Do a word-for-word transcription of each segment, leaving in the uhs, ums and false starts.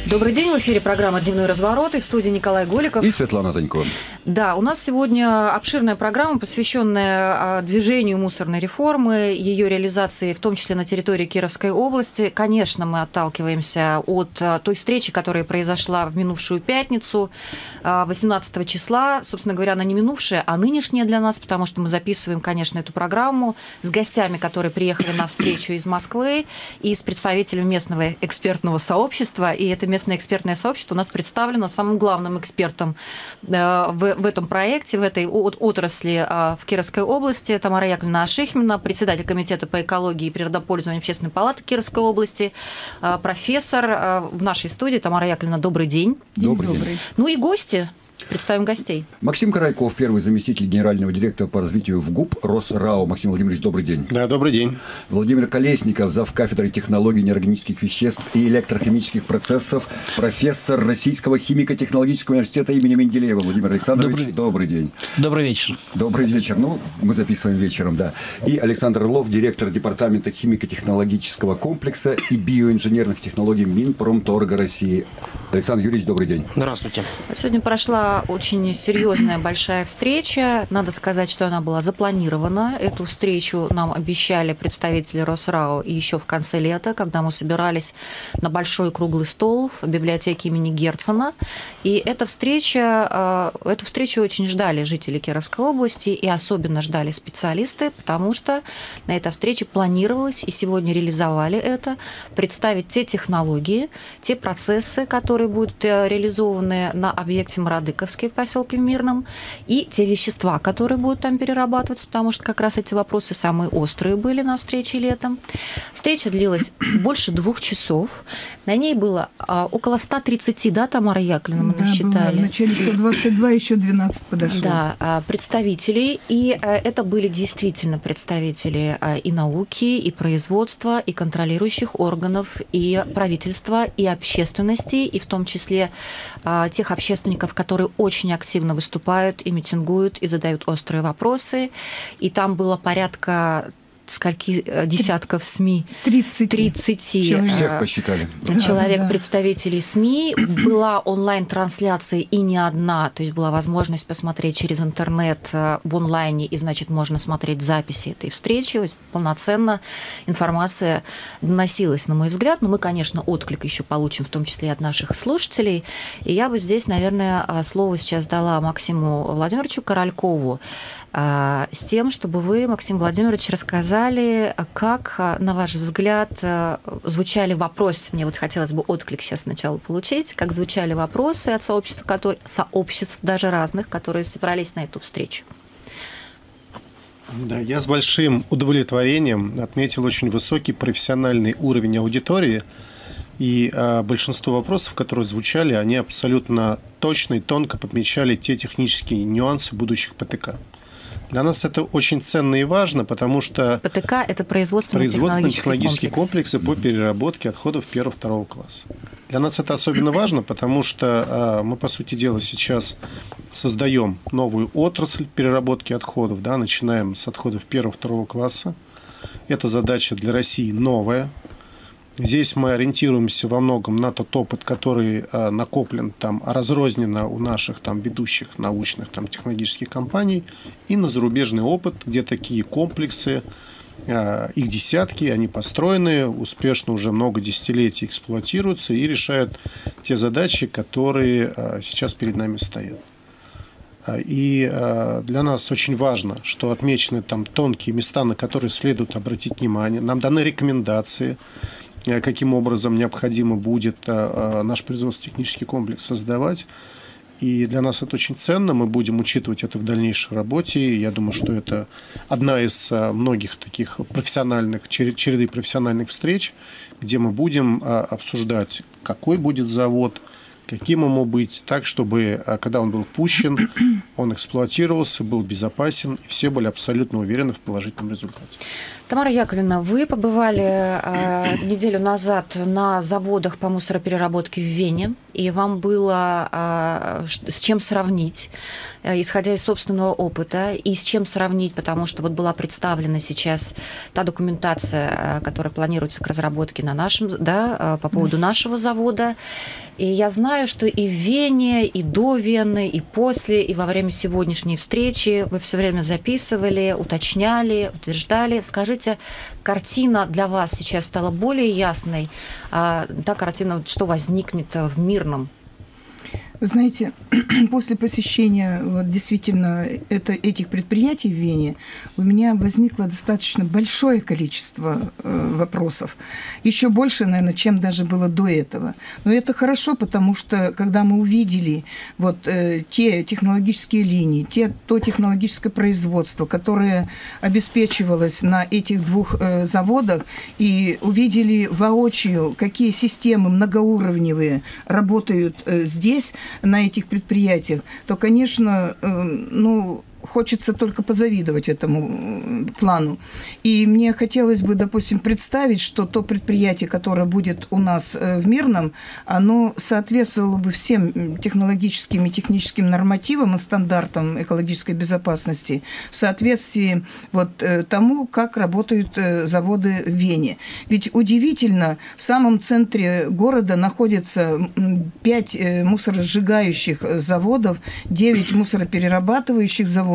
Добрый день, в эфире программа «Дневной разворот», и в студии Николай Голиков. И Светлана Занько. Да, у нас сегодня обширная программа, посвященная движению мусорной реформы, ее реализации, в том числе на территории Кировской области. Конечно, мы отталкиваемся от той встречи, которая произошла в минувшую пятницу, восемнадцатого числа. Собственно говоря, она не минувшая, а нынешняя для нас, потому что мы записываем, конечно, эту программу с гостями, которые приехали на встречу из Москвы, и с представителями местного экспертного сообщества. И это местное экспертное сообщество у нас представлено самым главным экспертом в, в этом проекте, в этой отрасли в Кировской области. Тамара Яковлевна Ашихмина, председатель комитета по экологии и природопользованию Общественной палаты Кировской области, профессор в нашей студии. Тамара Яковлевна, добрый день. Добрый день. Ну и гости. Представим гостей. Максим Корольков, первый заместитель генерального директора по развитию в ГУП РосРао. Максим Владимирович, добрый день. Да, добрый день. Владимир Колесников, зав. Кафедрой технологий неорганических веществ и электрохимических процессов, профессор Российского химико-технологического университета имени Менделеева. Владимир Александрович, добрый, добрый день. Добрый вечер. Добрый вечер. Ну, мы записываем вечером, да. И Александр Орлов, директор департамента химико-технологического комплекса и биоинженерных технологий Минпромторга России. Александр Юрьевич, добрый день. Здравствуйте. Сегодня прошла очень серьезная большая встреча. Надо сказать, что она была запланирована. Эту встречу нам обещали представители РосРао еще в конце лета, когда мы собирались на большой круглый стол в библиотеке имени Герцена. И эта встреча, эту встречу очень ждали жители Кировской области, и особенно ждали специалисты, потому что на этой встрече планировалось, и сегодня реализовали это, представить те технологии, те процессы, которые будут реализованы на объекте Мародыковский в поселке Мирном, и те вещества, которые будут там перерабатываться, потому что как раз эти вопросы самые острые были на встрече летом. Встреча длилась больше двух часов. На ней было а, около ста тридцати, да, Тамара Яковлевна, мы да, насчитали? В начале сто двадцать два, еще двенадцать подошло. Да, представителей. И это были действительно представители и науки, и производства, и контролирующих органов, и правительства, и общественности, и в том числе тех общественников, которые очень активно выступают и митингуют, и задают острые вопросы. И там было порядка скольки десятков СМИ? тридцать. тридцать человек. Всех посчитали. Человек, да, да. представителей СМИ. Была онлайн-трансляция и не одна, то есть была возможность посмотреть через интернет в онлайне, и, значит, можно смотреть записи этой встречи. То есть полноценно информация доносилась, на мой взгляд. Но мы, конечно, отклик еще получим, в том числе и от наших слушателей. И я бы здесь, наверное, слово сейчас дала Максиму Владимировичу Королькову с тем, чтобы вы, Максим Владимирович, рассказали, как, на ваш взгляд, звучали вопросы. Мне вот хотелось бы отклик сейчас сначала получить, как звучали вопросы от сообществ, которые, сообществ даже разных, которые собрались на эту встречу. Да, я с большим удовлетворением отметил очень высокий профессиональный уровень аудитории, и а, большинство вопросов, которые звучали, они абсолютно точно и тонко подмечали те технические нюансы будущих ПТК. Для нас это очень ценно и важно, потому что ПТК – это производственно-технологические комплексы по переработке отходов первого-второго класса. Для нас это особенно важно, потому что мы, по сути дела, сейчас создаем новую отрасль переработки отходов, да, начинаем с отходов первого-второго класса. Эта задача для России новая. Здесь мы ориентируемся во многом на тот опыт, который э, накоплен, там, разрозненно у наших там, ведущих научных там, технологических компаний, и на зарубежный опыт, где такие комплексы, э, их десятки, они построены, успешно уже много десятилетий эксплуатируются и решают те задачи, которые э, сейчас перед нами стоят. И э, для нас очень важно, что отмечены там тонкие места, на которые следует обратить внимание. Нам даны рекомендации, каким образом необходимо будет наш производственно-технический комплекс создавать. И для нас это очень ценно, мы будем учитывать это в дальнейшей работе. Я думаю, что это одна из многих таких профессиональных, череды профессиональных встреч, где мы будем обсуждать, какой будет завод, каким ему быть, так, чтобы, когда он был пущен, он эксплуатировался, был безопасен, и все были абсолютно уверены в положительном результате. Тамара Яковлевна, вы побывали э, неделю назад на заводах по мусоропереработке в Вене, и вам было э, с чем сравнить, э, исходя из собственного опыта, и с чем сравнить, потому что вот была представлена сейчас та документация, э, которая планируется к разработке на нашем, да, э, по поводу нашего завода. И я знаю, что и в Вене, и до Вены, и после, и во время сегодняшней встречи вы все время записывали, уточняли, утверждали. Скажите, картина для вас сейчас стала более ясной? А, та картина, что возникнет в мирном? Вы знаете, после посещения вот, действительно это, этих предприятий в Вене у меня возникло достаточно большое количество э, вопросов. Еще больше, наверное, чем даже было до этого. Но это хорошо, потому что когда мы увидели вот, э, те технологические линии, те, то технологическое производство, которое обеспечивалось на этих двух э, заводах, и увидели воочию, какие системы многоуровневые работают э, здесь, на этих предприятиях, то, конечно, ну, хочется только позавидовать этому плану. И мне хотелось бы, допустим, представить, что то предприятие, которое будет у нас в Мирном, оно соответствовало бы всем технологическим и техническим нормативам и стандартам экологической безопасности в соответствии вот тому, как работают заводы в Вене. Ведь удивительно, в самом центре города находится пять мусоросжигающих заводов, девять мусороперерабатывающих заводов,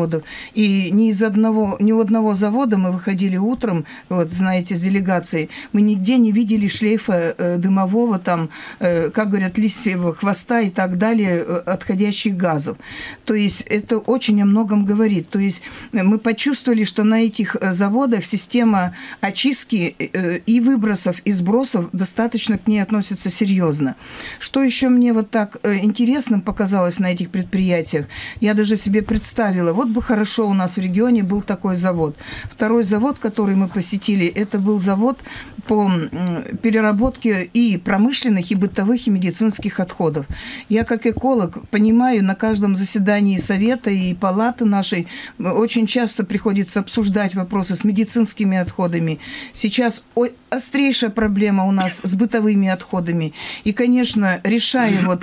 и ни из одного, ни у одного завода мы выходили утром, вот знаете, с делегацией, мы нигде не видели шлейфа э, дымового, там, э, как говорят, лисьего хвоста и так далее, э, отходящих газов. То есть это очень о многом говорит. То есть мы почувствовали, что на этих заводах система очистки э, и выбросов, и сбросов достаточно к ней относится серьезно. Что еще мне вот так э, интересным показалось на этих предприятиях? Я даже себе представила, вот бы хорошо у нас в регионе был такой завод. Второй завод, который мы посетили, это был завод по переработке и промышленных, и бытовых, и медицинских отходов. Я как эколог понимаю, на каждом заседании совета и палаты нашей очень часто приходится обсуждать вопросы с медицинскими отходами. Сейчас острейшая проблема у нас с бытовыми отходами. И, конечно, решая вот,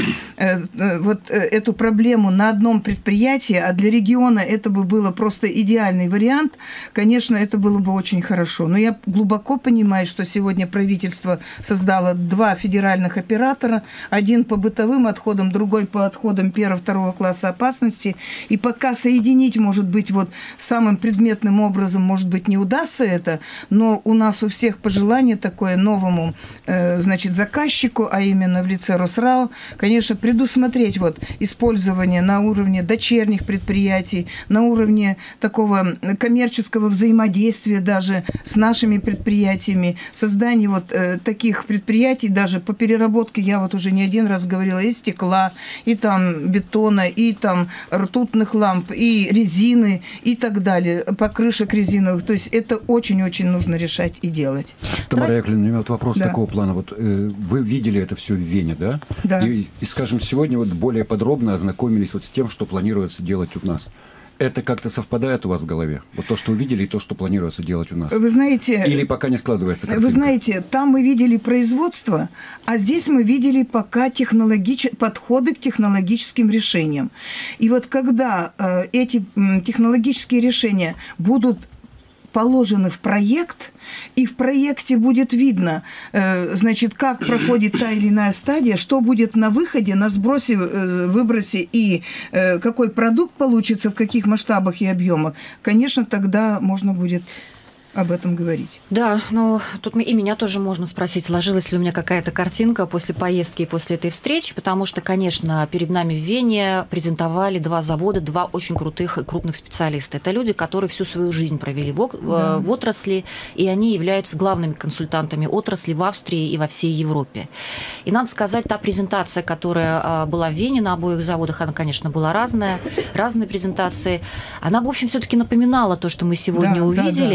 э, вот эту проблему на одном предприятии, а для региона это бы было просто идеальный вариант, конечно, это было бы очень хорошо. Но я глубоко понимаю, что сегодня правительство создало два федеральных оператора, один по бытовым отходам, другой по отходам первого-второго класса опасности. И пока соединить, может быть, вот самым предметным образом, может быть, не удастся это, но у нас у всех пожелание такое новому, э, значит, заказчику, а именно в лице Росрао, конечно, предусмотреть вот использование на уровне дочерних предприятий, на уровне такого коммерческого взаимодействия даже с нашими предприятиями, создание вот э, таких предприятий даже по переработке, я вот уже не один раз говорила, и стекла, и там бетона, и там ртутных ламп, и резины, и так далее, покрышек резиновых. То есть это очень-очень нужно решать и делать. Тамара Яковлевна, у меня вот вопрос да. такого плана. Вот э, вы видели это все в Вене, да? Да. И, и, скажем, сегодня вот более подробно ознакомились вот с тем, что планируется делать у нас. Это как-то совпадает у вас в голове? Вот то, что увидели, и то, что планируется делать у нас? Вы знаете... Или пока не складывается картинка? Вы знаете, там мы видели производство, а здесь мы видели пока технологич... подходы к технологическим решениям. И вот когда э, эти э, технологические решения будут положены в проект, и в проекте будет видно, значит, как проходит та или иная стадия, что будет на выходе, на сбросе, выбросе и какой продукт получится, в каких масштабах и объемах, конечно, тогда можно будет об этом говорить. Да, ну тут и меня тоже можно спросить, сложилась ли у меня какая-то картинка после поездки и после этой встречи, потому что, конечно, перед нами в Вене презентовали два завода, два очень крутых и крупных специалиста. Это люди, которые всю свою жизнь провели в, да. в отрасли, и они являются главными консультантами отрасли в Австрии и во всей Европе. И надо сказать, та презентация, которая была в Вене на обоих заводах, она, конечно, была разная, разные презентации. Она, в общем, все-таки напоминала то, что мы сегодня да, увидели. Да, да, да.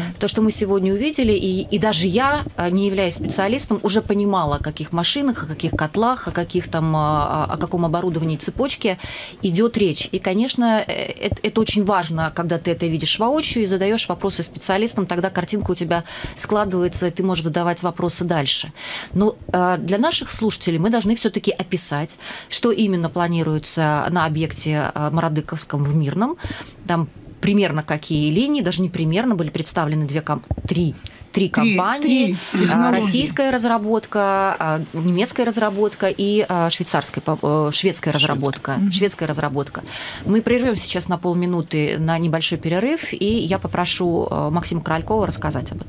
То, что мы сегодня увидели, и, и даже я, не являясь специалистом, уже понимала, о каких машинах, о каких котлах, о, каких там, о, о каком оборудовании цепочки идет речь. И, конечно, это, это очень важно, когда ты это видишь воочию и задаешь вопросы специалистам, тогда картинка у тебя складывается, и ты можешь задавать вопросы дальше. Но для наших слушателей мы должны все-таки описать, что именно планируется на объекте Мародыковском в Мирном. Там примерно какие линии, даже не примерно, были представлены две, три, три компании. Три, три российская разработка, немецкая разработка и швейцарская, шведская разработка. Шведская. Шведская разработка. Мы прервем сейчас на полминуты на небольшой перерыв, и я попрошу Максима Королькова рассказать об этом.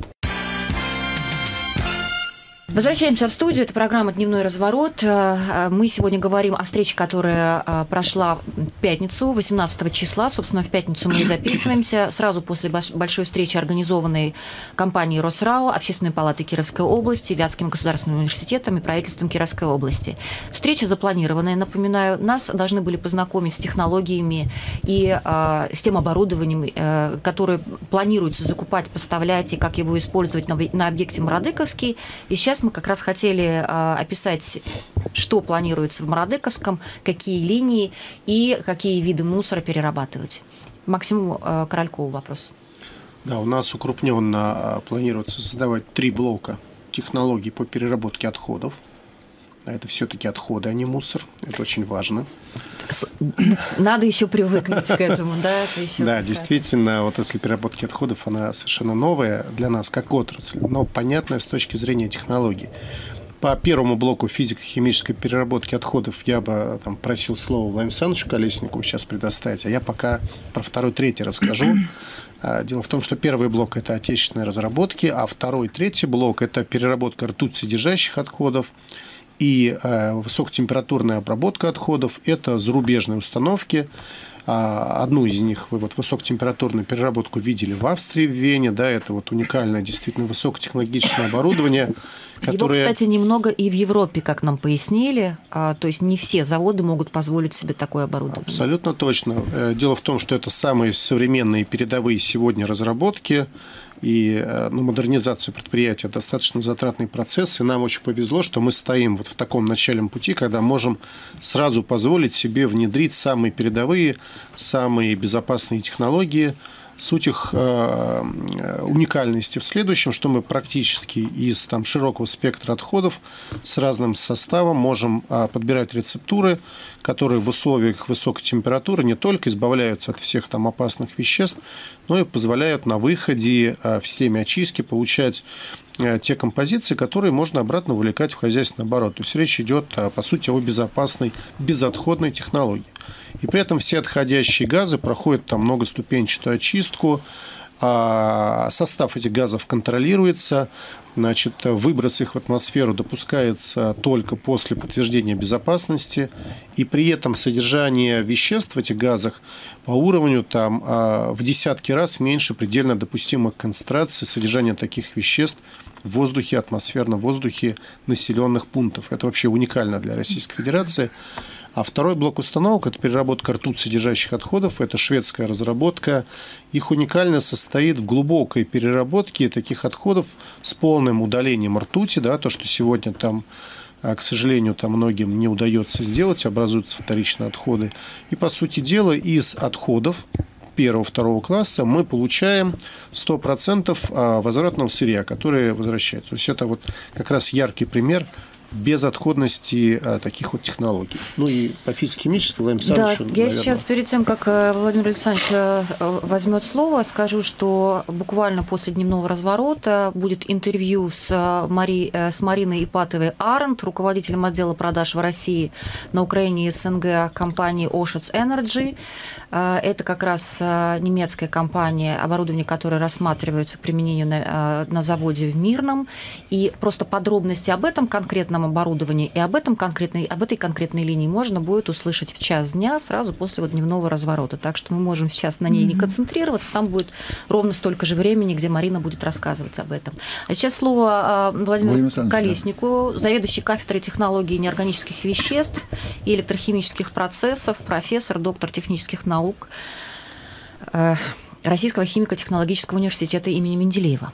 Возвращаемся в студию. Это программа «Дневной разворот». Мы сегодня говорим о встрече, которая прошла в пятницу, восемнадцатого числа. Собственно, в пятницу мы и записываемся. Сразу после большой встречи, организованной компанией «Росрау», Общественной палатой Кировской области, Вятским государственным университетом и правительством Кировской области. Встреча запланированная, напоминаю. Нас должны были познакомить с технологиями и э, с тем оборудованием, э, которое планируется закупать, поставлять и как его использовать на, на объекте Мародыковский. И сейчас мы как раз хотели э, описать, что планируется в Мародыковском, какие линии и какие виды мусора перерабатывать. Максиму э, Королькову вопрос. Да, у нас укрупненно планируется создавать три блока технологий по переработке отходов. Это все-таки отходы, а не мусор. Это очень важно. Надо еще привыкнуть к этому, да? Это еще да, действительно, вот отрасль переработки отходов, она совершенно новая для нас, как отрасль, но понятная с точки зрения технологий. По первому блоку физико-химической переработки отходов я бы там, просил слово Владимиру Александровичу Колесникову сейчас предоставить, а я пока про второй, третий расскажу. Дело в том, что первый блок – это отечественные разработки, а второй, третий блок – это переработка ртуть-содержащих отходов. И э, высокотемпературная обработка отходов – это зарубежные установки. А, одну из них вы вот высокотемпературную переработку видели в Австрии, в Вене. Да, это вот уникальное, действительно высокотехнологичное оборудование. Которое... Его, кстати, немного и в Европе, как нам пояснили. А, то есть не все заводы могут позволить себе такое оборудование. Абсолютно точно. Дело в том, что это самые современные передовые сегодня разработки. И ну, модернизация предприятия – достаточно затратный процесс. И нам очень повезло, что мы стоим вот в таком начальном пути, когда можем сразу позволить себе внедрить самые передовые, самые безопасные технологии. Суть их э, уникальности в следующем, что мы практически из там, широкого спектра отходов с разным составом можем э, подбирать рецептуры, которые в условиях высокой температуры не только избавляются от всех там, опасных веществ, но и позволяют на выходе э, в системе очистки получать э, те композиции, которые можно обратно вовлекать в хозяйственный оборот. То есть речь идет, э, по сути, о безопасной, безотходной технологии. И при этом все отходящие газы проходят там многоступенчатую очистку, а состав этих газов контролируется, значит, выброс их в атмосферу допускается только после подтверждения безопасности, и при этом содержание веществ в этих газах по уровню там, в десятки раз меньше предельно допустимых концентраций содержания таких веществ в воздухе, атмосферном воздухе населенных пунктов. Это вообще уникально для Российской Федерации. А второй блок установок – это переработка ртуть-содержащих отходов. Это шведская разработка. Их уникальность состоит в глубокой переработке таких отходов с полным удалением ртути. Да, то, что сегодня там, к сожалению, там многим не удается сделать, образуются вторичные отходы. И, по сути дела, из отходов первого-второго класса мы получаем сто процентов возвратного сырья, которое возвращается. То есть это вот как раз яркий пример безотходности а, таких вот технологий. Ну и по физико-химической Владимир Александрович. Да, наверное... я сейчас перед тем, как Владимир Александрович возьмет слово, скажу, что буквально после дневного разворота будет интервью с, Мари... с Мариной Ипатовой-Арнт, руководителем отдела продаж в России на Украине и СНГ компании Oshets Energy. Это как раз немецкая компания, оборудование, которое рассматривается к применению на, на заводе в Мирном. И просто подробности об этом конкретном оборудовании и об, этом конкретной, об этой конкретной линии можно будет услышать в час дня сразу после вот дневного разворота. Так что мы можем сейчас на ней mm-hmm. не концентрироваться. Там будет ровно столько же времени, где Марина будет рассказывать об этом. А сейчас слово Владимиру Владимир Колесникову, да. заведующий кафедрой технологий неорганических веществ и электрохимических процессов, профессор, доктор технических наук. Российского химико-технологического университета имени Менделеева.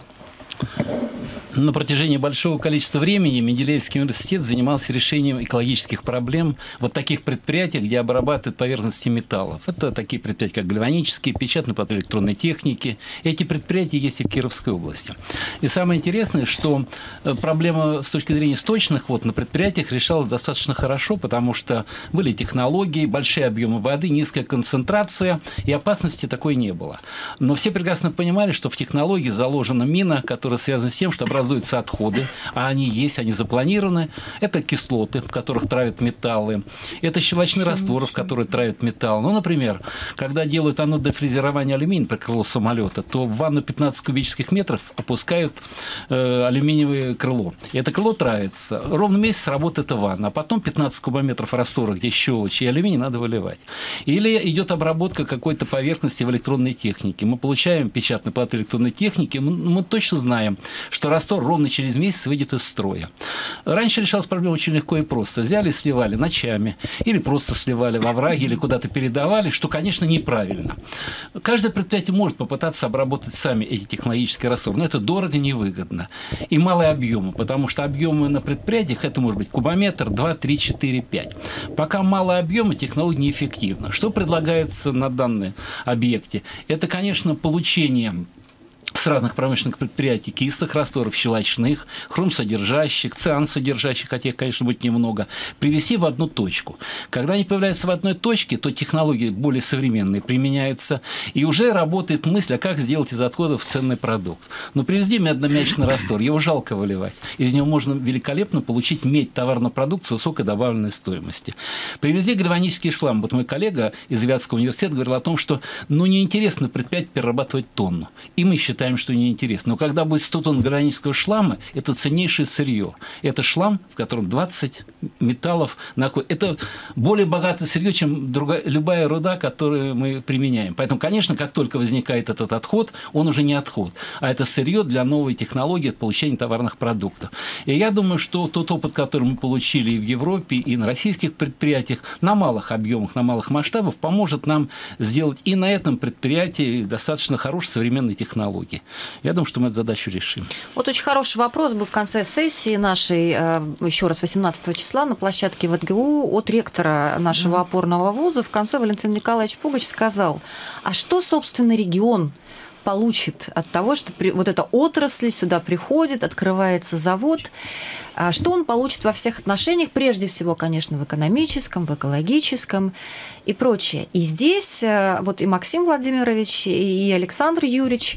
На протяжении большого количества времени Менделеевский университет занимался решением экологических проблем вот таких предприятий, где обрабатывают поверхности металлов. Это такие предприятия, как гальванические, печатный плат электронной техники. Эти предприятия есть и в Кировской области. И самое интересное, что проблема с точки зрения сточных вод на предприятиях решалась достаточно хорошо, потому что были технологии, большие объемы воды, низкая концентрация, и опасности такой не было. Но все прекрасно понимали, что в технологии заложена мина, которая связана с тем, что образуются отходы, а они есть, они запланированы. Это кислоты, в которых травят металлы. Это щелочные растворы, в которые травят металл. Ну, например, когда делают анодофрезерование алюминия при крыло самолета, то в ванну пятнадцать кубических метров опускают э, алюминиевое крыло. И это крыло травится. Ровно месяц работает эта ванна, а потом пятнадцать кубометров раствора, где щелочи и алюминий, надо выливать. Или идет обработка какой-то поверхности в электронной технике. Мы получаем печатный плат электронной техники, мы, мы точно знаем, что раствор ровно через месяц выйдет из строя. Раньше решалась проблема очень легко и просто. Взяли и сливали ночами, или просто сливали во враге, или куда-то передавали, что, конечно, неправильно. Каждое предприятие может попытаться обработать сами эти технологические растворы, но это дорого, невыгодно. И малые объемы, потому что объемы на предприятиях, это может быть кубометр, два, три, четыре, пять. Пока малые объемы, технология неэффективна. Что предлагается на данном объекте? Это, конечно, получение с разных промышленных предприятий кислых растворов, щелочных, хромсодержащих, циансодержащих, хотя их, конечно, будет немного, привести в одну точку. Когда они появляются в одной точке, то технологии более современные применяются, и уже работает мысль, а как сделать из отходов ценный продукт. Но привезли медно-мячный раствор, его жалко выливать. Из него можно великолепно получить медь, товарный продукт с высокой добавленной стоимостью. Привезли гальванический шлам. Вот мой коллега из Вятского университета говорил о том, что ну, неинтересно предприятию перерабатывать тонну. И мы считаем, что неинтересно. Но когда будет сто тонн гальванического шлама, это ценнейшее сырье. Это шлам, в котором двадцать металлов находится. Это более богатое сырье, чем другая, любая руда, которую мы применяем. Поэтому, конечно, как только возникает этот отход, он уже не отход, а это сырье для новой технологии получения товарных продуктов. И я думаю, что тот опыт, который мы получили и в Европе, и на российских предприятиях, на малых объемах, на малых масштабах, поможет нам сделать и на этом предприятии достаточно хорошие современные технологии. Я думаю, что мы эту задачу решим. Вот очень хороший вопрос был в конце сессии нашей, еще раз, восемнадцатого числа на площадке ВэтГУ от ректора нашего опорного вуза. В конце Валентин Николаевич Пугач сказал, а что, собственно, регион получит от того, что при, вот эта отрасль сюда приходит, открывается завод, что он получит во всех отношениях, прежде всего, конечно, в экономическом, в экологическом и прочее. И здесь вот и Максим Владимирович, и Александр Юрьевич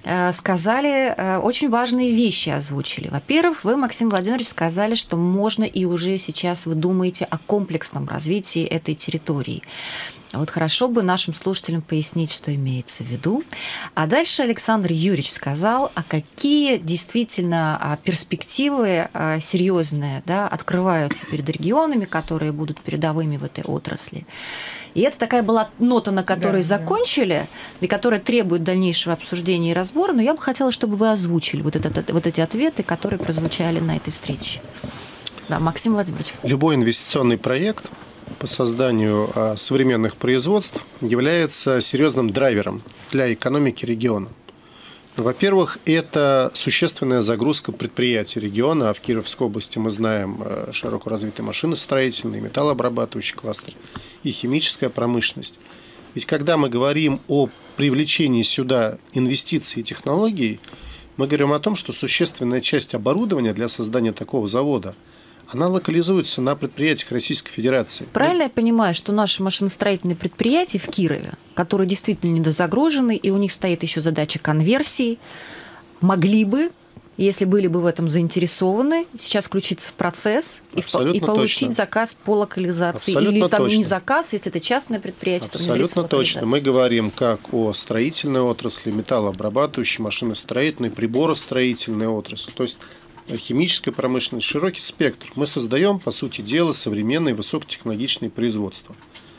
сказали, очень важные вещи озвучили. Во-первых, вы, Максим Владимирович, сказали, что можно и уже сейчас вы думаете о комплексном развитии этой территории. Вот хорошо бы нашим слушателям пояснить, что имеется в виду. А дальше Александр Юрьевич сказал, а какие действительно перспективы серьезные, да, открываются перед регионами, которые будут передовыми в этой отрасли. И это такая была нота, на которой да, закончили, да. И которая требует дальнейшего обсуждения и разбора. Но я бы хотела, чтобы вы озвучили вот, этот, вот эти ответы, которые прозвучали на этой встрече. Да, Максим Владимирович. Любой инвестиционный проект по созданию современных производств является серьезным драйвером для экономики региона. Во-первых, это существенная загрузка предприятий региона, а в Кировской области мы знаем широко развитый машиностроительный, металлообрабатывающий кластер и химическая промышленность. Ведь когда мы говорим о привлечении сюда инвестиций и технологий, мы говорим о том, что существенная часть оборудования для создания такого завода она локализуется на предприятиях Российской Федерации. Правильно я понимаю, что наши машиностроительные предприятия в Кирове, которые действительно недозагружены, и у них стоит еще задача конверсии, могли бы, если были бы в этом заинтересованы, сейчас включиться в процесс и, и получить точно. Заказ по локализации. Абсолютно или там точно. Не заказ, если это частное предприятие, Абсолютно то точно. Мы говорим как о строительной отрасли, металлообрабатывающей, машиностроительной, приборостроительной отрасли. То есть химическая промышленность, широкий спектр. Мы создаем, по сути дела, современные высокотехнологичные производства.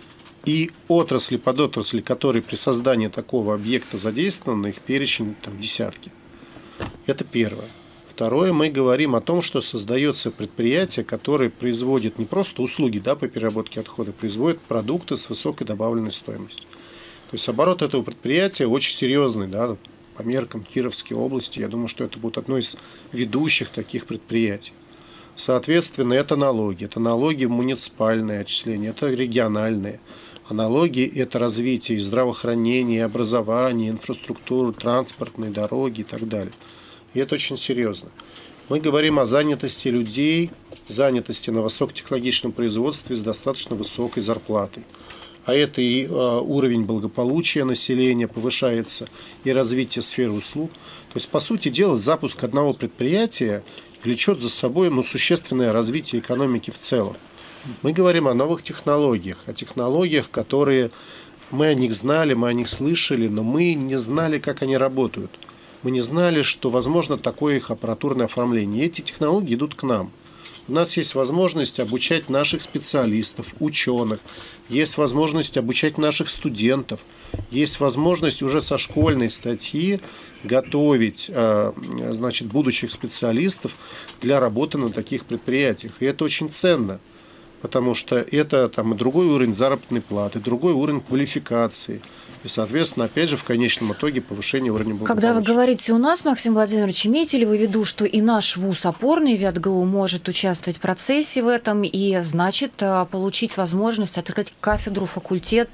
И отрасли, подотрасли, которые при создании такого объекта задействованы, их перечень там, десятки. Это первое. Второе, мы говорим о том, что создается предприятие, которое производит не просто услуги да, по переработке отхода, производит продукты с высокой добавленной стоимостью. То есть оборот этого предприятия очень серьезный, да, по меркам Кировской области. Я думаю, что это будет одно из ведущих таких предприятий. Соответственно, это налоги. Это налоги муниципальные отчисления, это региональные. А налоги – это развитие здравоохранения, образования, инфраструктуры, транспортной, дороги и так далее. И это очень серьезно. Мы говорим о занятости людей, занятости на высокотехнологичном производстве с достаточно высокой зарплатой. А это и уровень благополучия населения повышается, и развитие сферы услуг. То есть, по сути дела, запуск одного предприятия влечет за собой ну, существенное развитие экономики в целом. Мы говорим о новых технологиях, о технологиях, которые мы о них знали, мы о них слышали, но мы не знали, как они работают. Мы не знали, что возможно такое их аппаратурное оформление. И эти технологии идут к нам. У нас есть возможность обучать наших специалистов, ученых, есть возможность обучать наших студентов, есть возможность уже со школьной статьи готовить значит, будущих специалистов для работы на таких предприятиях. И это очень ценно, потому что это там, и другой уровень заработной платы, другой уровень квалификации. И, соответственно, опять же, в конечном итоге повышение уровня благополучия. Когда вы говорите «у нас», Максим Владимирович, имеете ли вы в виду, что и наш вуз опорный ВятГУ может участвовать в процессе в этом и, значит, получить возможность открыть кафедру, факультет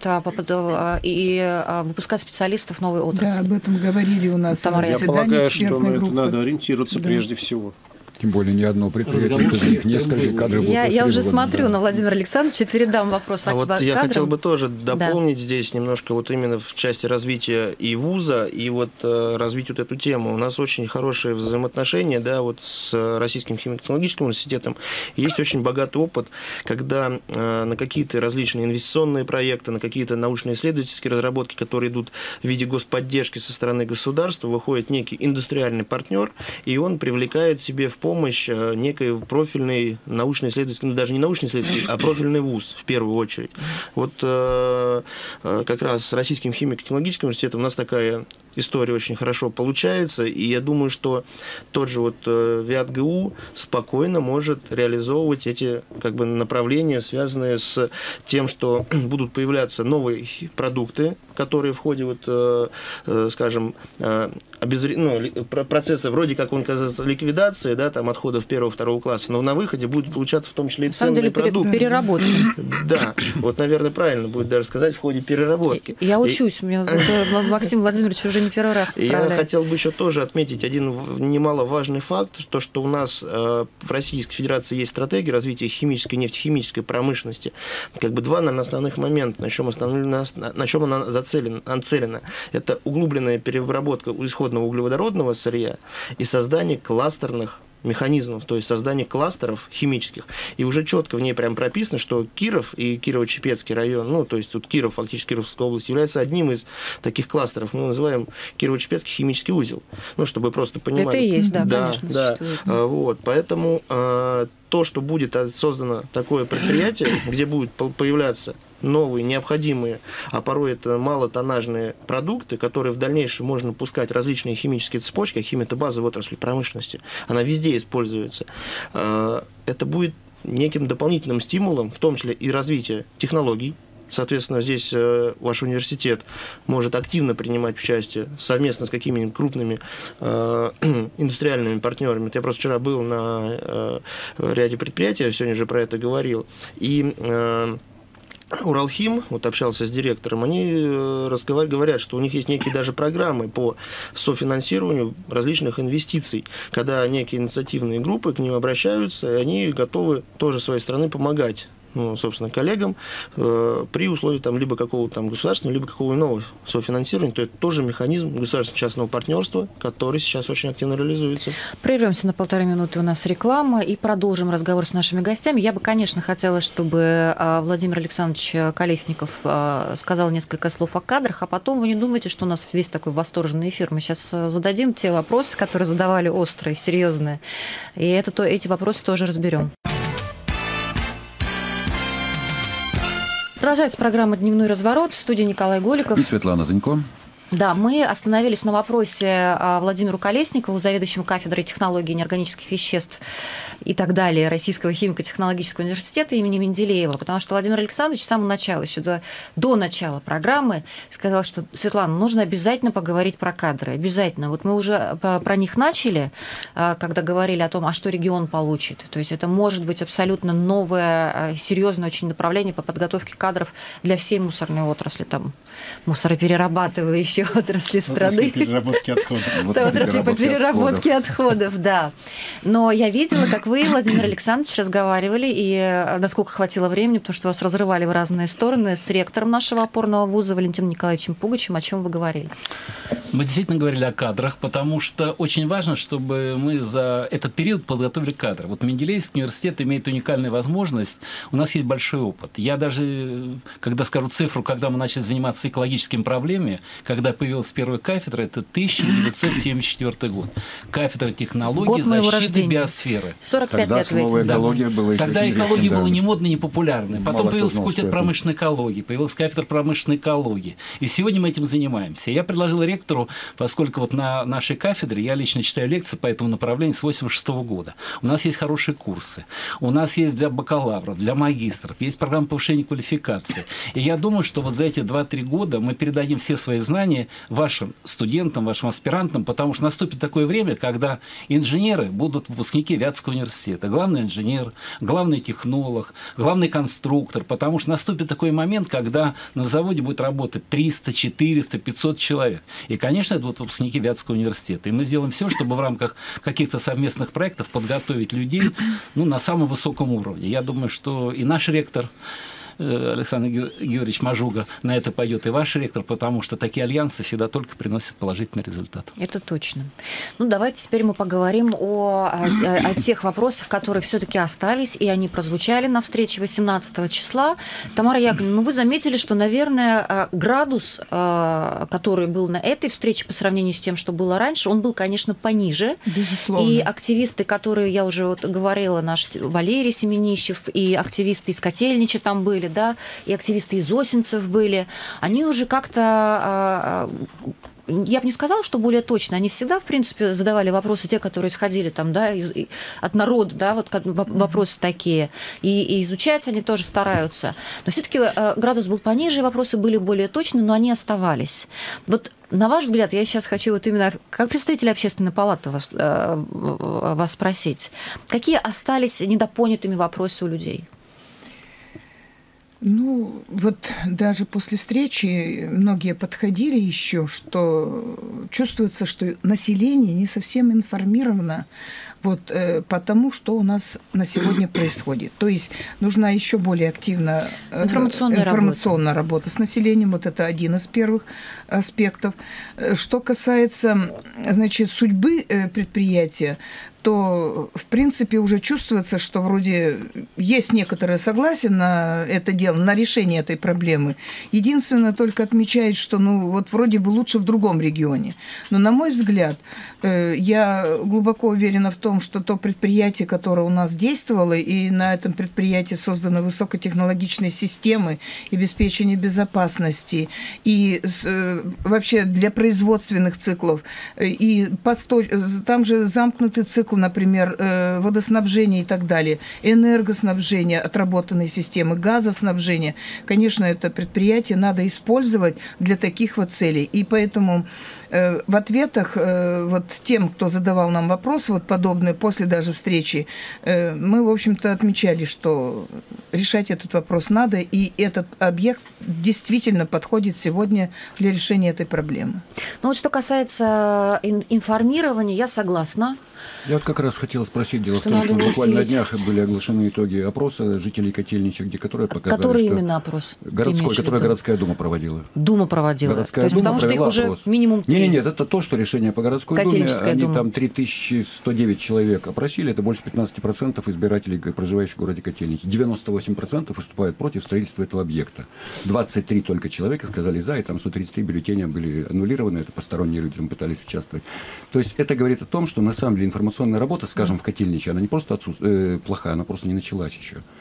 и выпускать специалистов новой отрасли? Да, об этом говорили у нас. Тамара, я полагаю, что на это надо ориентироваться да. прежде всего. Тем более, ни одно предприятие, среди них несколько кадров будут Я, я уже смотрю да. на Владимира Александровича, передам вопрос. А вот кадрам. Я хотел бы тоже дополнить да. здесь немножко вот именно в части развития и вуза, и вот э, развить вот эту тему. У нас очень хорошие взаимоотношения, да, вот с Российским химико-технологическим университетом. Есть очень богатый опыт, когда э, на какие-то различные инвестиционные проекты, на какие-то научно-исследовательские разработки, которые идут в виде господдержки со стороны государства, выходит некий индустриальный партнер, и он привлекает себе в помощь некой профильной научно-исследовательской, ну даже не научно-исследовательский, а профильный вуз в первую очередь. Вот э, как раз с Российским химико-технологическим университетом у нас такая история очень хорошо получается, и я думаю, что тот же вот ВятГУ спокойно может реализовывать эти как бы направления, связанные с тем, что будут появляться новые продукты, которые в ходе вот, скажем, обезр... ну, процесса вроде как он казался ликвидации, да, там отходов первого-второго класса, но на выходе будет получаться в том числе и ценные продукты. Переработки. Да, вот, наверное, правильно будет даже сказать в ходе переработки. Я учусь, у меня Максим Владимирович уже не первый раз поправляет. Я хотел бы еще тоже отметить один немаловажный факт, то, что у нас в Российской Федерации есть стратегия развития химической и нефтехимической промышленности. Как бы два, наверное, основных момента, на чем, основная, на чем она зацелена, нацелена. Это углубленная переработка исходного углеводородного сырья и создание кластерных механизмов, то есть создание кластеров химических. И уже четко в ней прям прописано, что Киров и Кирово-Чепецкий район, ну, то есть тут Киров, фактически Кировская область, является одним из таких кластеров. Мы называем Кирово-Чепецкий химический узел. Ну, чтобы просто понимать. Это и есть, да, да конечно, да. существует. Вот, поэтому то, что будет создано такое предприятие, где будут появляться новые, необходимые, а порой это малотоннажные продукты, которые в дальнейшем можно пускать различные химические цепочки, а химия – это база в отрасли промышленности, она везде используется. Это будет неким дополнительным стимулом, в том числе и развития технологий. Соответственно, здесь ваш университет может активно принимать участие совместно с какими-нибудь крупными э, индустриальными партнерами. Я просто вчера был на э, ряде предприятий, я сегодня уже про это говорил, и э, Уралхим, вот общался с директором, они говорят, что у них есть некие даже программы по софинансированию различных инвестиций, когда некие инициативные группы к ним обращаются, и они готовы тоже с своей стороны помогать, ну, собственно, коллегам э, при условии там, либо какого-то там государственного, либо какого иного софинансирования. То это тоже механизм государственно-частного партнерства, который сейчас очень активно реализуется. Прервемся на полторы минуты, у нас реклама, и продолжим разговор с нашими гостями. Я бы, конечно, хотела, чтобы Владимир Александрович Колесников сказал несколько слов о кадрах, а потом вы не думайте, что у нас весь такой восторженный эфир. Мы сейчас зададим те вопросы, которые задавали острые, серьезные, и это, то, эти вопросы тоже разберем. Продолжается программа «Дневной разворот». В студии Николай Голиков. И Светлана Занько. Да, мы остановились на вопросе Владимиру Колесникову, заведующему кафедрой технологии неорганических веществ и так далее Российского химико-технологического университета имени Менделеева, потому что Владимир Александрович с самого начала, еще до, до начала программы сказал, что, Светлана, нужно обязательно поговорить про кадры, обязательно. Вот мы уже про них начали, когда говорили о том, а что регион получит. То есть это может быть абсолютно новое, серьезное очень направление по подготовке кадров для всей мусорной отрасли, там, мусороперерабатывающей отрасли страны. Переработки отходов. Отрасли по переработке отходов, да. Но я видела, как вы, Владимир Александрович, разговаривали, и насколько хватило времени, потому что вас разрывали в разные стороны, с ректором нашего опорного вуза Валентином Николаевичем Пугачем. О чем вы говорили? Мы действительно говорили о кадрах, потому что очень важно, чтобы мы за этот период подготовили кадры. Вот Менделеевский университет имеет уникальную возможность, у нас есть большой опыт. Я даже, когда скажу цифру, когда мы начали заниматься экологическими проблемами, когда появилась первая кафедра, это тысяча девятьсот семьдесят четвёртый год. Кафедра технологии защиты биосферы. сорок пять лет в этим. Экология была Тогда экология была не модной, не популярной. Потом Мало появился знал, факультет промышленной экологии, появилась кафедра промышленной экологии. И сегодня мы этим занимаемся. Я предложил ректору, поскольку вот на нашей кафедре я лично читаю лекции по этому направлению с восемьдесят шестого года. У нас есть хорошие курсы. У нас есть для бакалавров, для магистров, есть программа повышения квалификации. И я думаю, что вот за эти два-три года мы передадим все свои знания вашим студентам, вашим аспирантам, потому что наступит такое время, когда инженеры будут выпускники Вятского университета. Главный инженер, главный технолог, главный конструктор, потому что наступит такой момент, когда на заводе будет работать триста, четыреста, пятьсот человек. И, конечно, это будут выпускники Вятского университета. И мы сделаем все, чтобы в рамках каких-то совместных проектов подготовить людей, ну, на самом высоком уровне. Я думаю, что и наш ректор Александр Георгиевич Мажуга на это пойдет, и ваш ректор, потому что такие альянсы всегда только приносят положительный результат. Это точно. Ну, давайте теперь мы поговорим о, о, о тех вопросах, которые все-таки остались, и они прозвучали на встрече восемнадцатого числа. Тамара Яковлевна, ну, вы заметили, что, наверное, градус, который был на этой встрече по сравнению с тем, что было раньше, он был, конечно, пониже. Безусловно. И активисты, которые, я уже вот говорила, наш Валерий Семенищев, и активисты из Котельнича там были, да, и активисты из Осинцев были, они уже как-то, я бы не сказала, что более точно, они всегда, в принципе, задавали вопросы, те, которые исходили там, да, из, от народа, да, вот вопросы такие, и, и изучать они тоже стараются. Но все-таки градус был пониже, вопросы были более точны, но они оставались. Вот на ваш взгляд, я сейчас хочу вот именно как представитель общественной палаты вас, вас спросить, какие остались недопонятыми вопросы у людей? Ну, вот даже после встречи многие подходили еще, что чувствуется, что население не совсем информировано вот э, потому, что у нас на сегодня происходит. То есть нужна еще более активная э, информационная, информационная работа. работа с населением. Вот это один из первых аспектов. Что касается, значит, судьбы э, предприятия, то, в принципе, уже чувствуется, что вроде есть некоторое согласие на это дело, на решение этой проблемы. Единственное, только отмечает, что, ну, вот вроде бы лучше в другом регионе. Но, на мой взгляд, я глубоко уверена в том, что то предприятие, которое у нас действовало, и на этом предприятии созданы высокотехнологичные системы обеспечения безопасности, и вообще для производственных циклов, и там же замкнутый цикл, например, водоснабжения и так далее, энергоснабжения, отработанные системы, газоснабжения. Конечно, это предприятие надо использовать для таких вот целей. И поэтому в ответах вот тем, кто задавал нам вопросы, вот подобные, после даже встречи, мы, в общем-то, отмечали, что решать этот вопрос надо, и этот объект действительно подходит сегодня для решения этой проблемы. Ну вот что касается информирования, я согласна. Я вот как раз хотел спросить, дело что в том, что усилить. буквально на днях были оглашены итоги опроса жителей Котельнича, где которые показали, который что... именно опрос? Городской, который городская дума проводила. Дума проводила? Городская То есть, дума потому что их уже опрос. минимум три? Нет, нет, это то, что решение по городской думе, они дума. там три тысячи сто девять человек опросили, это больше пятнадцать процентов избирателей, проживающих в городе Котельнич. девяносто восемь процентов выступают против строительства этого объекта. двадцать три только человека сказали за, и там сто тридцать три бюллетеня были аннулированы, это посторонние люди там пытались участвовать. То есть это говорит о том, что на самом деле информационная работа, скажем, в Котельниче, она не просто отсутств... э, плохая, она просто не началась еще.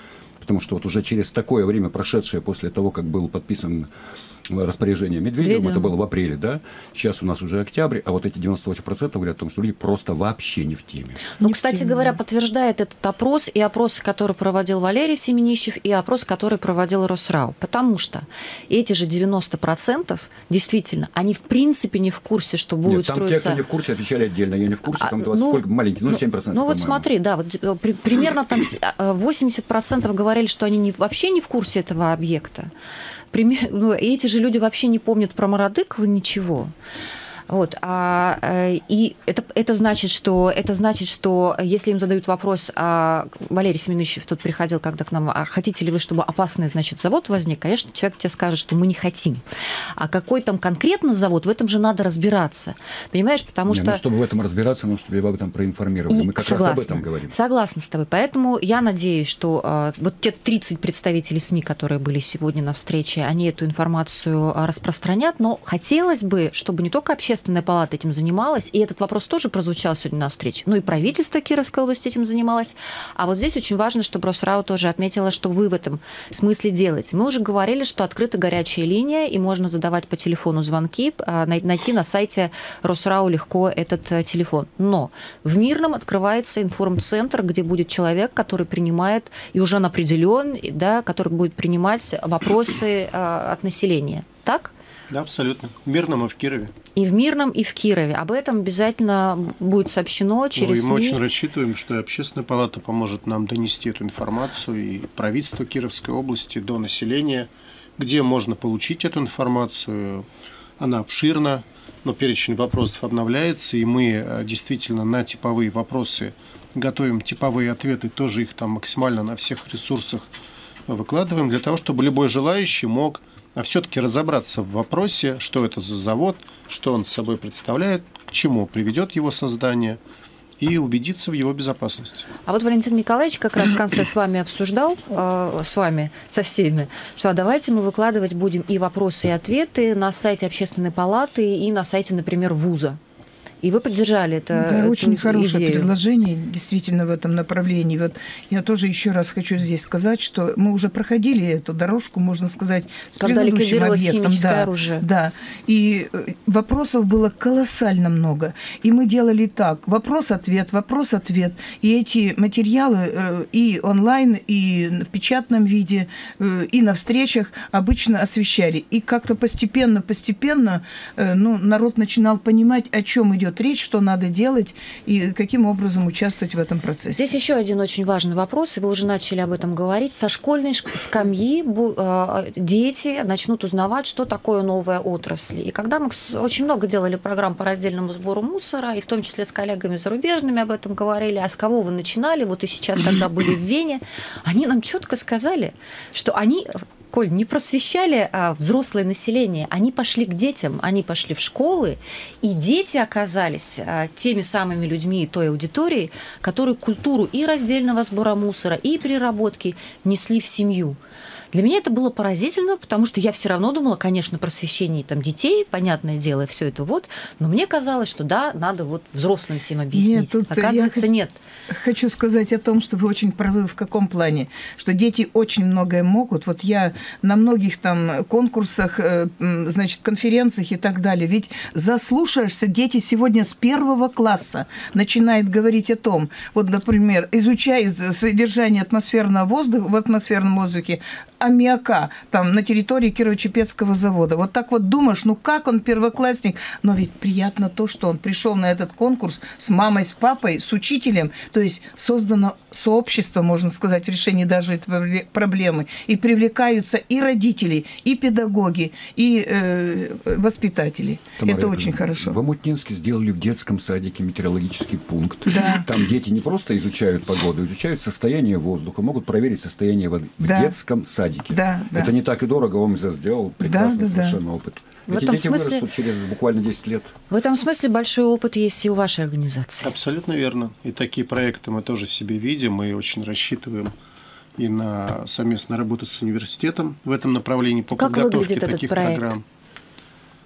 Потому что вот уже через такое время, прошедшее после того, как был подписан распоряжение Медведева, Медведев. это было в апреле, да? Сейчас у нас уже октябрь, а вот эти девяносто восемь процентов говорят о том, что люди просто вообще не в теме. Ну, Не в кстати теме, говоря, да. подтверждает этот опрос и опросы, который проводил Валерий Семенищев, и опрос, который проводил Росрау. Потому что эти же девяносто процентов, действительно, они в принципе не в курсе, что будет Нет, там строиться... те, кто не в курсе, отвечали отдельно. Я не в курсе, там А, двадцать, ну, сколько, маленький, ну, семь процентов, Ну, вот по-моему. смотри, да, вот э, при- примерно там с- а, восемьдесят процентов говорили, что они не, вообще не в курсе этого объекта. Пример- ну, и эти же люди вообще не помнят про Мародыкова ничего. Вот, а, э, и это, это, значит, что, это значит, что если им задают вопрос, а Валерий Семенович тут приходил, когда к нам, а хотите ли вы, чтобы опасный, значит, завод возник, конечно, человек тебе скажет, что мы не хотим. А какой там конкретно завод, в этом же надо разбираться. Понимаешь, потому Не, что... ну, чтобы в этом разбираться, нужно, чтобы об этом проинформировали. И Мы как согласна, раз об этом говорим. Согласна с тобой. Поэтому я надеюсь, что э, вот те тридцать представителей СМИ, которые были сегодня на встрече, они эту информацию э, распространят. Но хотелось бы, чтобы не только общественная палата этим занималась, и этот вопрос тоже прозвучал сегодня на встрече, но и правительство Кировской области этим занималось. А вот здесь очень важно, чтобы Росрау тоже отметила, что вы в этом смысле делаете. Мы уже говорили, что открыта горячая линия, и можно задавать по телефону звонки, э, най- найти на сайте Росрау легко этот э, телефон. Но в Мирном открывается информцентр, где будет человек, который принимает, и уже он определен, да, который будет принимать вопросы э, от населения. Так? Да, абсолютно. В Мирном и в Кирове. И в Мирном, и в Кирове. Об этом обязательно будет сообщено через Ну, и мы СМИ. очень рассчитываем, что и Общественная палата поможет нам донести эту информацию и правительство Кировской области до населения, где можно получить эту информацию. Она обширна, но перечень вопросов обновляется, и мы действительно на типовые вопросы готовим типовые ответы, тоже их там максимально на всех ресурсах выкладываем, для того, чтобы любой желающий мог все-таки разобраться в вопросе, что это за завод, что он собой представляет, к чему приведет его создание, и убедиться в его безопасности. А вот Валентин Николаевич как раз в конце с вами обсуждал, э, с вами, со всеми, что а давайте мы выкладывать будем и вопросы, и ответы на сайте Общественной палаты и на сайте, например, вуза. И вы поддержали это. Да, эту очень хорошее идею. предложение, действительно, в этом направлении. Вот я тоже еще раз хочу здесь сказать, что мы уже проходили эту дорожку, можно сказать, с Когда предыдущим ликвидировалось объектом. химическое Да, оружие. да, и э, вопросов было колоссально много. И мы делали так, вопрос-ответ, вопрос-ответ. И эти материалы э, и онлайн, и в печатном виде, э, и на встречах обычно освещали. И как-то постепенно-постепенно э, ну, народ начинал понимать, о чем идет речь, что надо делать и каким образом участвовать в этом процессе. Здесь еще один очень важный вопрос, и вы уже начали об этом говорить. Со школьной шк- скамьи бу- э, дети начнут узнавать, что такое новая отрасль. И когда мы кс- очень много делали программ по раздельному сбору мусора, и в том числе с коллегами зарубежными об этом говорили, а с кого вы начинали, вот и сейчас, когда были в Вене, они нам четко сказали, что они... Коль, не просвещали а, взрослое население, они пошли к детям, они пошли в школы, и дети оказались а, теми самыми людьми и той аудиторией, которые культуру и раздельного сбора мусора, и переработки несли в семью. Для меня это было поразительно, потому что я все равно думала, конечно, просвещение там, детей, понятное дело, все это вот, но мне казалось, что да, надо вот взрослым всем объяснить. Нет, тут Оказывается, я нет. Хочу сказать о том, что вы очень правы в каком плане, что дети очень многое могут. Вот я на многих там конкурсах, значит, конференциях и так далее, ведь заслушаешься, дети сегодня с первого класса начинают говорить о том, вот, например, изучают содержание атмосферного воздуха, в атмосферном воздухе, аммиака там на территории Кирово-Чепецкого завода. Вот так вот думаешь, ну как он первоклассник? Но ведь приятно то, что он пришел на этот конкурс с мамой, с папой, с учителем. То есть создано сообщество, можно сказать, в решении даже этой проблемы. И привлекаются и родители, и педагоги, и э, воспитатели. Тамара, это очень хорошо. В Омутнинске сделали в детском садике метеорологический пункт. Да. Там дети не просто изучают погоду, изучают состояние воздуха, могут проверить состояние воды в Да. детском садике. Да, да. Это не так и дорого, ОМЗ сделал прекрасный Да, да, совершенно да. опыт. В Эти этом дети смысле- вырастут через буквально десять лет. В этом смысле большой опыт есть и у вашей организации. Абсолютно верно. И такие проекты мы тоже себе видим и очень рассчитываем и на совместную работу с университетом в этом направлении по Как подготовке выглядит этот таких проект? программ.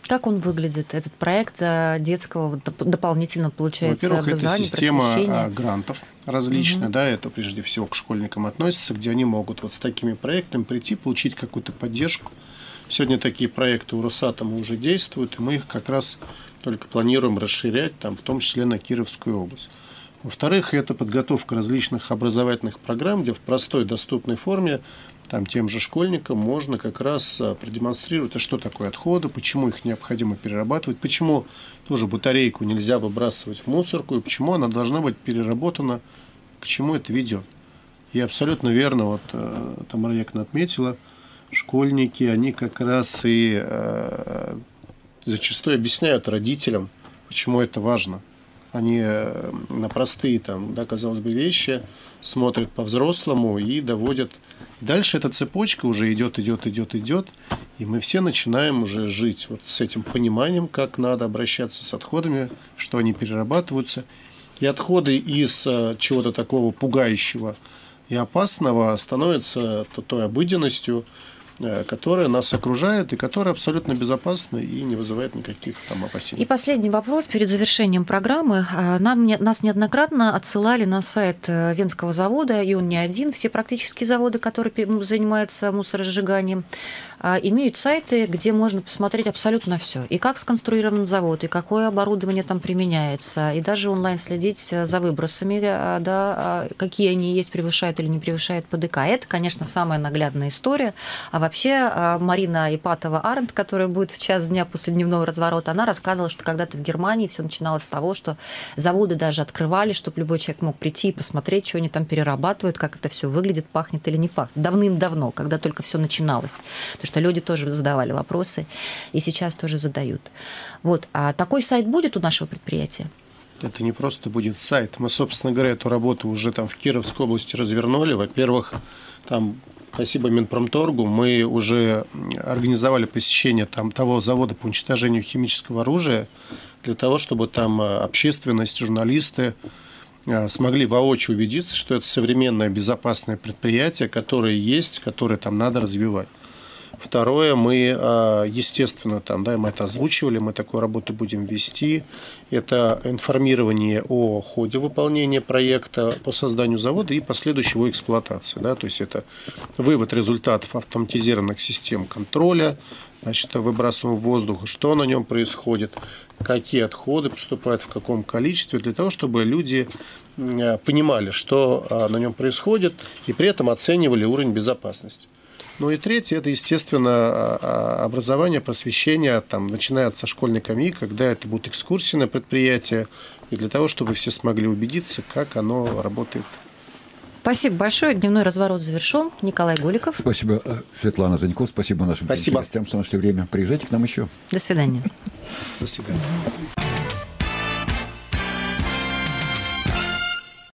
Как он выглядит, этот проект детского дополнительно, получается, Во-первых, образования, это система просвещения? грантов различных, Угу. да, это прежде всего к школьникам относится, где они могут вот с такими проектами прийти, получить какую-то поддержку. Сегодня такие проекты у Росатома уже действуют, и мы их как раз только планируем расширять, там, в том числе на Кировскую область. Во-вторых, это подготовка различных образовательных программ, где в простой, доступной форме там, тем же школьникам можно как раз продемонстрировать, а что такое отходы, почему их необходимо перерабатывать, почему тоже батарейку нельзя выбрасывать в мусорку, и почему она должна быть переработана, к чему это ведет. И абсолютно верно, вот Тамара Яковлевна отметила, школьники, они как раз и э, зачастую объясняют родителям, почему это важно. Они на простые, там, да, казалось бы, вещи смотрят по-взрослому и доводят. И дальше эта цепочка уже идет, идет, идет, идет, и мы все начинаем уже жить вот с этим пониманием, как надо обращаться с отходами, что они перерабатываются. И отходы из чего-то такого пугающего и опасного становятся той обыденностью, которая нас окружает и которая абсолютно безопасна и не вызывает никаких там опасений. И последний вопрос перед завершением программы. Нам, нас неоднократно отсылали на сайт Венского завода, и он не один, все практически заводы, которые занимаются мусоросжиганием, имеют сайты, где можно посмотреть абсолютно все. И как сконструирован завод, и какое оборудование там применяется, и даже онлайн следить за выбросами, да, какие они есть, превышают или не превышают ПДК. Это, конечно, самая наглядная история. А вообще Марина Ипатова-Арнт, которая будет в час дня после дневного разворота, она рассказывала, что когда-то в Германии все начиналось с того, что заводы даже открывали, чтобы любой человек мог прийти и посмотреть, что они там перерабатывают, как это все выглядит, пахнет или не пахнет. Давным-давно, когда только все начиналось. Потому что люди тоже задавали вопросы, и сейчас тоже задают. Вот. А такой сайт будет у нашего предприятия? Это не просто будет сайт. Мы, собственно говоря, эту работу уже там в Кировской области развернули. Во-первых, там, спасибо Минпромторгу, мы уже организовали посещение там того завода по уничтожению химического оружия для того, чтобы там общественность, журналисты смогли воочию убедиться, что это современное безопасное предприятие, которое есть, которое там надо развивать. Второе, мы, естественно, там, да, мы это озвучивали, мы такую работу будем вести. Это информирование о ходе выполнения проекта по созданию завода и последующей его эксплуатации. Да, то есть это вывод результатов автоматизированных систем контроля, значит, выбрасываем в воздух, что на нем происходит, какие отходы поступают, в каком количестве, для того, чтобы люди понимали, что на нем происходит, и при этом оценивали уровень безопасности. Ну и третье, это, естественно, образование, просвещение, там, начиная со школьной скамьи, когда это будут экскурсии на предприятие, и для того, чтобы все смогли убедиться, как оно работает. Спасибо большое. Дневной разворот завершен. Николай Голиков. Спасибо, Светлана Занько. Спасибо нашим Спасибо. гостям, что нашли время. Приезжайте к нам еще. До свидания. До свидания.